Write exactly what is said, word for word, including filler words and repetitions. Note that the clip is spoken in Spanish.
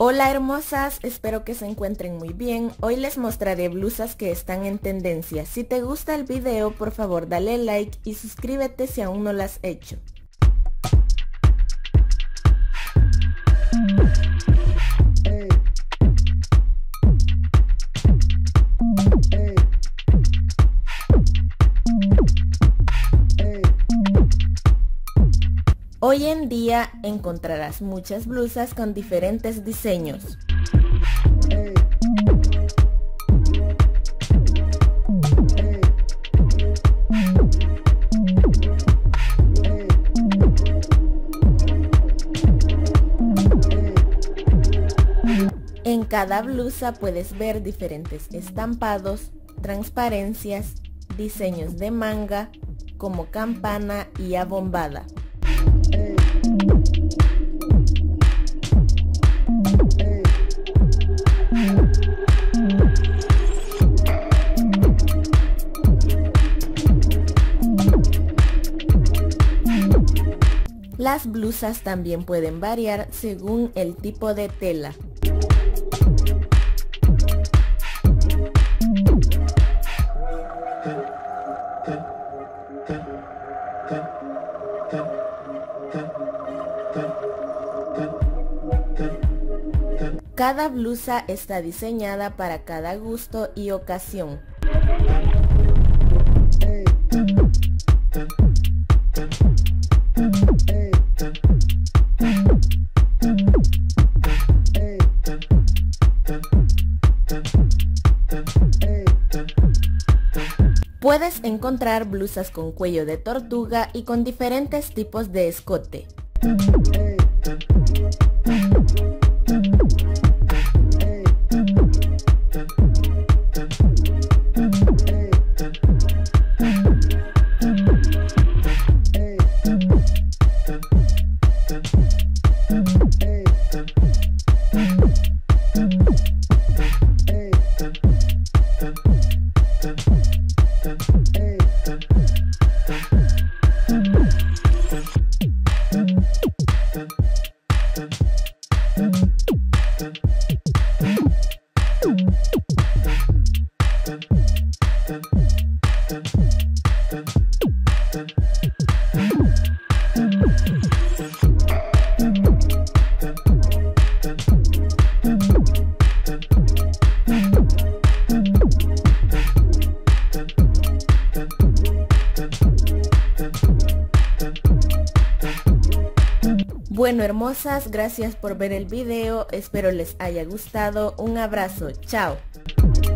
Hola hermosas, espero que se encuentren muy bien. Hoy les mostraré blusas que están en tendencia. Si te gusta el video, por favor dale like y suscríbete si aún no lo has hecho. Hoy en día encontrarás muchas blusas con diferentes diseños. En cada blusa puedes ver diferentes estampados, transparencias, diseños de manga, como campana y abombada. Las blusas también pueden variar según el tipo de tela. Cada blusa está diseñada para cada gusto y ocasión. Puedes encontrar blusas con cuello de tortuga y con diferentes tipos de escote. Bueno hermosas, gracias por ver el video, espero les haya gustado, un abrazo, chao.